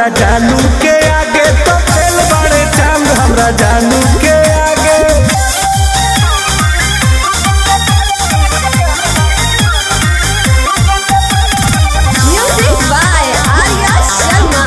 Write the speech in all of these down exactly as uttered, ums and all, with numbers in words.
हमरा जानू के आगे तो फेल बड़े चांद हमरा जानू के आगे। Music by Arya Sharma.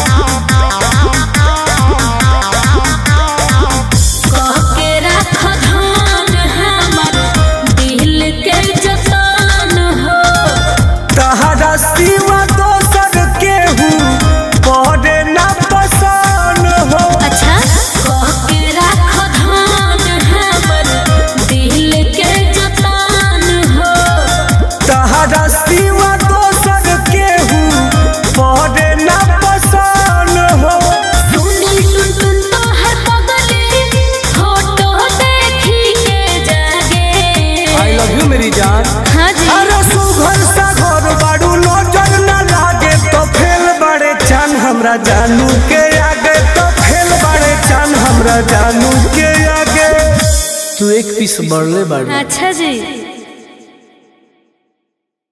कह के रख धान हमर दिल के जतान हो। तहरा सिवा दोसर केहू पड़े ना पसान हो। अच्छा कह के रख धान हमर दिल के जतान हो। तहरा सिवा दोसर केहू पड़े ना पसान हो। सुनी सुन सुन तो है पगली फोटो देखी के जागे। आई लव यू मेरी जान। हाँ जी अरे सुघर सा घर बाड़ू नजर ना लागे तो फेल बड़े चांद हमरा जानू के आगे तो फेल बड़े चांद हमरा जानू के आगे। तू एक पीस बढ़ले बाड़ू। अच्छा जी।